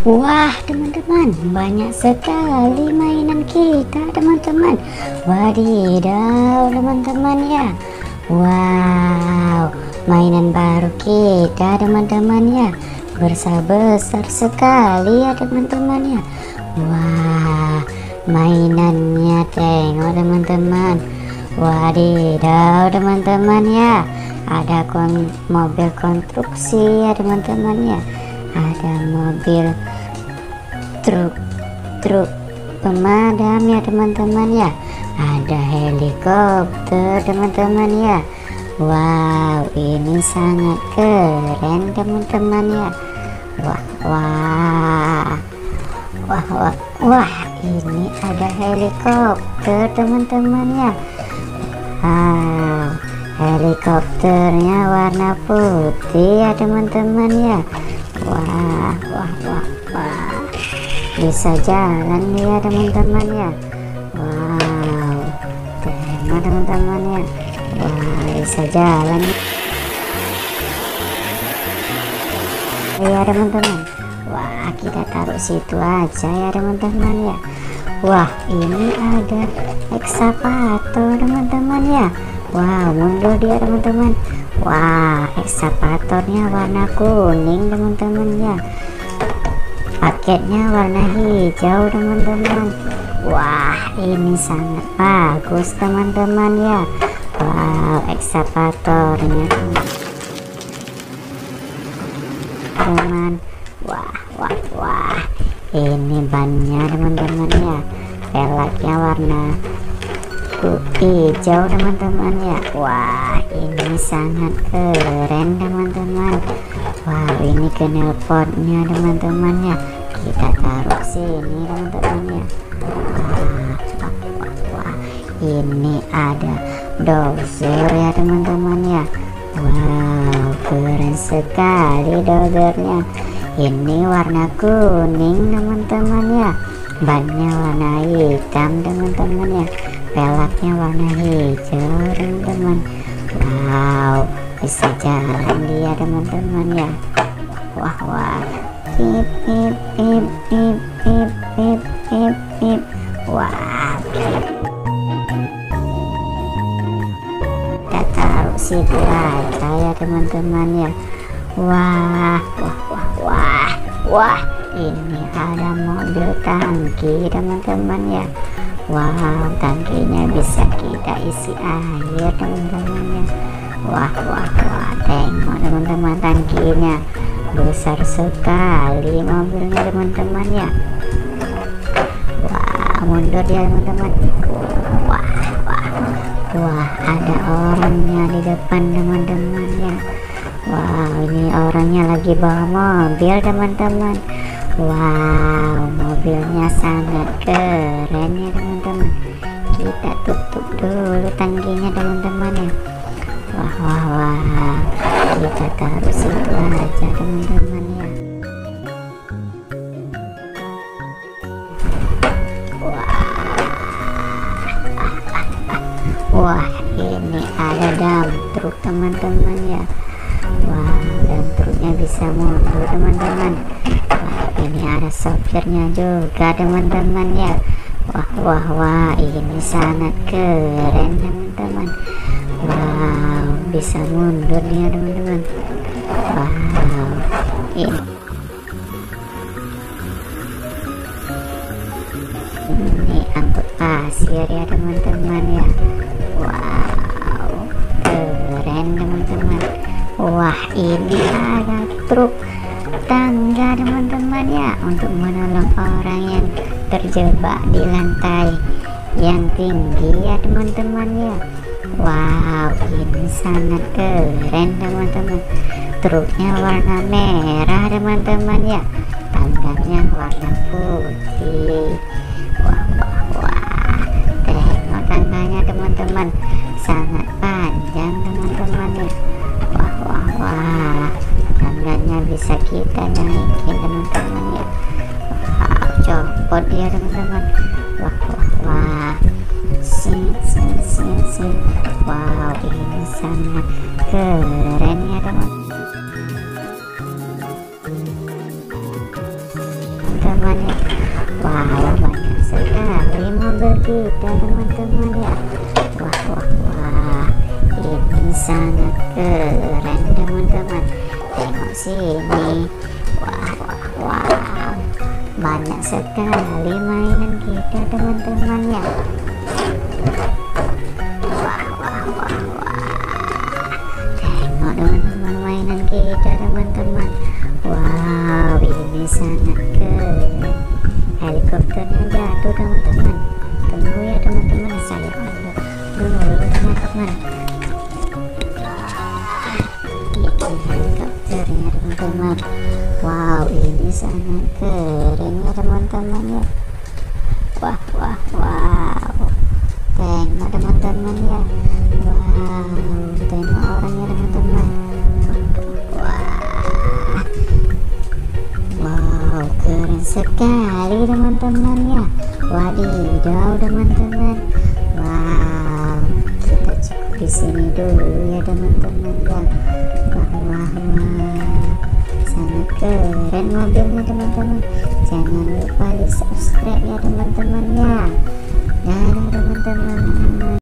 Wah teman-teman, banyak sekali mainan kita teman-teman. Wadidaw teman-teman ya. Wow, mainan baru kita teman-teman ya. Besar-besar sekali ya teman-teman ya. Wah, mainannya tengok teman-teman. Wadidaw teman-teman ya. Ada mobil konstruksi ya teman-teman ya. Ada mobil truk pemadam ya teman-teman ya. Ada helikopter teman-teman ya. Wow, ini sangat keren teman-teman ya. Wah, ini ada helikopter teman-teman ya. Wow, helikopternya warna putih ya teman-teman ya. Wah, bisa jalan ya teman-teman ya. Wow, tengok teman-teman ya. Wah, bisa jalan ya teman-teman. Wah, kita taruh situ aja ya teman-teman ya. Wah, ini ada ekskavator teman-teman ya. Wow, mundur dia teman-teman. Wah, ekskavatornya warna kuning teman-teman ya. Paketnya warna hijau teman-teman. Wah, ini sangat bagus teman-teman ya. Wow, ekskavatornya teman. Wah, ini bannya teman-teman ya. Peleknya warna hijau teman-teman ya. Wah, ini sangat keren teman-teman. Wow, ini knalpotnya teman-teman ya. Kita taruh sini teman-teman ya. Wah, ini ada dozer ya teman-teman ya. Wow, keren sekali dozernya. Ini warna kuning teman-teman ya. Bannya warna hitam teman-teman ya. Peleknya warna hijau teman-teman. Wow, bisa jalan dia teman-teman ya. Wah, pip. Wah, kita taruh situ aja ya teman-teman ya. Wah, ini ada mobil tangki teman-teman ya. Wow, tangkinya bisa kita isi air teman-teman ya. Wah, tengok teman-teman, tangkinya besar sekali mobilnya teman-teman ya. Wah, mundur ya teman-teman. Wah, ada orangnya di depan teman-teman ya. Wow, ini orangnya lagi bawa mobil teman-teman. Wow, mobilnya sangat keren ya teman-teman. Kita tutup dulu tangkinya teman-teman ya. Wah, kita taruh situ aja teman-teman ya. Wah, ini ada dump truk teman-teman ya. Wah, dump truknya bisa mundur teman-teman. Ini ada sopirnya juga teman-teman ya. Wah, ini sangat keren teman-teman. Wow, bisa mundur ya teman-teman. Wow, ini angkut pasir ya teman-teman ya. Wow, keren teman-teman. Wah, ini ada truk tangga teman-teman ya, untuk menolong orang yang terjebak di lantai yang tinggi ya teman-teman ya. Wow, ini sangat keren teman-teman. Truknya warna merah teman-teman ya. Tangganya warna putih. Wah, tengok tangganya teman-teman, sangat panjang teman-teman ya. Wah, tangganya bisa kita naikin teman-teman ya. Wow, copot dia teman-teman. Wah, sini. Wow, ini sangat keren ya teman. teman-teman ya. Wow, banyak sekali mobil kita teman-teman ya. Wah wah wah, ini sangat keren teman-teman. Tengok sini. Wah wah wah, banyak sekali mainan kita teman-teman ya. Wah wah wah wah, tengok teman-teman mainan kita teman-teman. Wow, ini sangat keren. Helikopternya jatuh teman-teman. Tunggu ya teman-teman, saya ambil dulu teman-teman. Ini helikopternya teman-teman. Wow, ini sangat keren ya teman-teman ya. Wah wah wow, tengok teman-teman ya. Wow, tengok orangnya teman-teman. Wah wow, keren sekali teman-teman ya. Wadidaw teman-teman. Wow, kita cukup di sini dulu ya teman-teman ya. Wah wah wah, sangat keren mobilnya teman-teman. Jangan lupa di subscribe ya teman-teman ya. Dadah teman-teman.